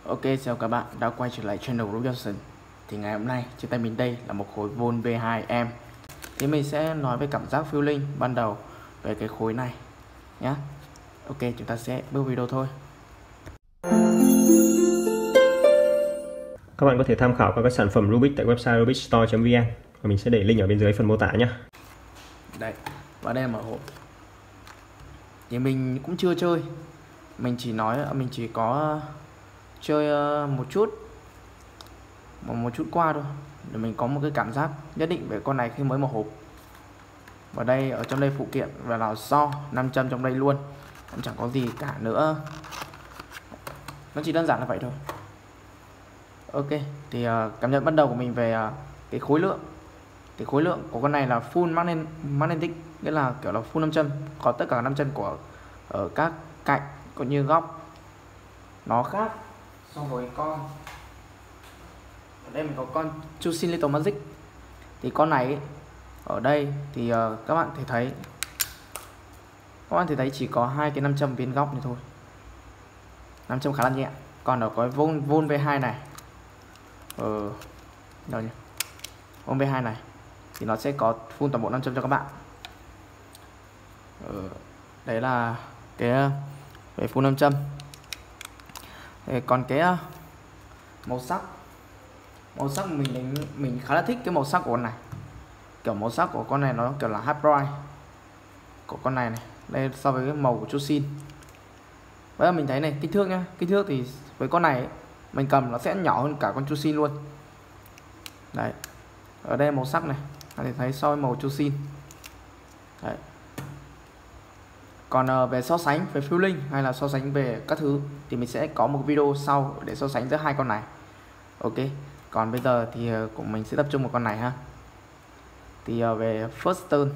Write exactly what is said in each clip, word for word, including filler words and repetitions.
Ok, chào các bạn đã quay trở lại channel Root Johnson. Thì ngày hôm nay trên tay mình đây là một khối Volt V hai em. Thì mình sẽ nói về cảm giác feeling ban đầu về cái khối này nhé. Ok, chúng ta sẽ bước video thôi. Các bạn có thể tham khảo các sản phẩm Rubik tại website rubik store chấm vn và mình sẽ để link ở bên dưới phần mô tả nhé. Đây, và đây là mở hộp. Thì mình cũng chưa chơi, mình chỉ nói mình chỉ có chơi một chút một, một chút qua thôi để mình có một cái cảm giác nhất định về con này khi mới mở hộp. Và đây ở trong đây phụ kiện và là so nam châm trong đây luôn, cũng chẳng có gì cả nữa, nó chỉ đơn giản là vậy thôi. Ok, thì uh, cảm nhận ban đầu của mình về uh, cái khối lượng thì khối lượng của con này là full magnetic, nghĩa là kiểu là full nam châm, có tất cả nam châm của ở các cạnh cũng như góc. Nó khác so với con ở đây mình có con Chusin Little Magic. Thì con này ấy, ở đây thì uh, các bạn thể thấy các bạn thể thấy chỉ có hai cái nam châm viên góc này thôi, nam châm khá là nhẹ. Còn ở cái Volt Volt V hai này ờ đâu nhỉ Volt V hai này thì nó sẽ có full toàn bộ nam châm cho các bạn. ờ, đấy là cái về full nam châm. Còn cái màu sắc màu sắc mình đánh, mình khá là thích cái màu sắc của con này. Kiểu màu sắc của con này nó kiểu là hard bright của con này này đây so với cái màu của Chusin. Bây giờ mình thấy này, kích thước nhá, kích thước thì với con này ấy, mình cầm nó sẽ nhỏ hơn cả con Chusin luôn. Đấy, ở đây màu sắc này bạn thấy so với màu Chusin. Đấy. Còn uh, về so sánh về feeling hay là so sánh về các thứ thì mình sẽ có một video sau để so sánh giữa hai con này. Ok, còn bây giờ thì uh, cũng mình sẽ tập trung vào con này ha. Thì uh, về first turn,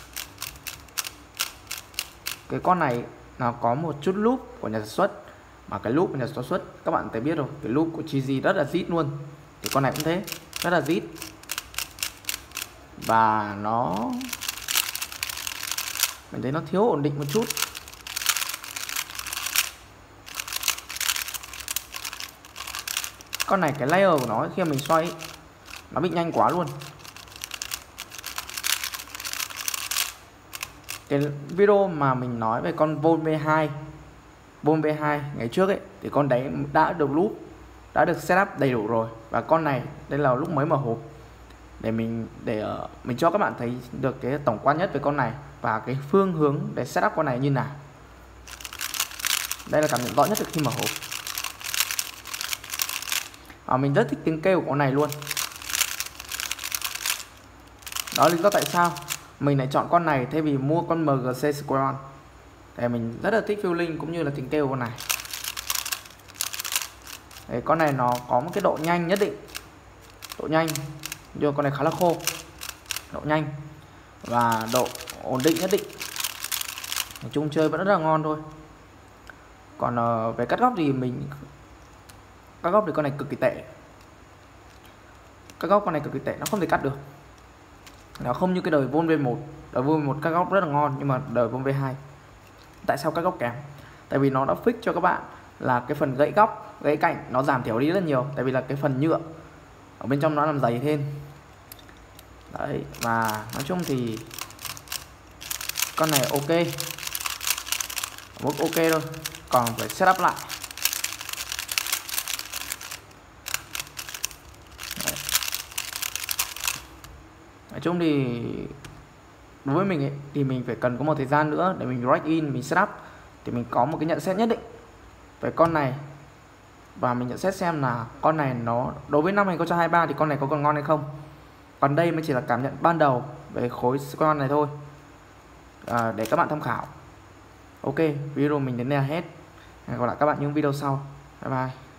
cái con này nó có một chút loop của nhà sản xuất, mà cái loop của nhà sản xuất các bạn thấy biết rồi, cái loop của Cheesy rất là rít luôn. Thì con này cũng thế, rất là rít và nó mình thấy nó thiếu ổn định một chút. Con này cái layer của nó khi mà mình xoay nó bị nhanh quá luôn. Cái video mà mình nói về con Volt V hai Volt V hai ngày trước ấy thì con đấy đã được loop, đã được setup đầy đủ rồi. Và con này đây là lúc mới mở hộp để mình để uh, mình cho các bạn thấy được cái tổng quan nhất về con này và cái phương hướng để setup con này như nào. Đây là cảm nhận rõ nhất được khi mở hộp. À, mình rất thích tiếng kêu của con này luôn. Đó là lý do tại sao mình lại chọn con này thay vì mua con em giê xê Square. Để mình rất là thích feeling cũng như là tiếng kêu của con này. Đấy, con này nó có một cái độ nhanh nhất định, độ nhanh nhưng con này khá là khô, độ nhanh và độ ổn định nhất định. Nói chung chơi vẫn rất là ngon thôi. Còn uh, về cắt góc thì mình cắt góc thì con này cực kỳ tệ. Cắt góc con này cực kỳ tệ, nó không thể cắt được. Nó không như cái đời Volt V một. Đời Volt V một cắt góc rất là ngon, nhưng mà đời Volt V hai tại sao cắt góc kém? Tại vì nó đã fix cho các bạn là cái phần gãy góc, gãy cạnh nó giảm thiểu đi rất nhiều. Tại vì là cái phần nhựa ở bên trong nó làm dày thêm. Đấy, và nói chung thì con này ok, mức ok thôi, còn phải setup lại. Đấy. Nói chung thì đối với mình ấy, thì mình phải cần có một thời gian nữa để mình drag in, mình setup thì mình có một cái nhận xét nhất định về con này. Và mình nhận xét xem là con này nó đối với năm hai không hai ba thì con này có còn ngon hay không. Còn đây mới chỉ là cảm nhận ban đầu về khối con này thôi, à, để các bạn tham khảo. Ok, video mình đến đây là hết. Hẹn gặp lại các bạn những video sau. Bye bye.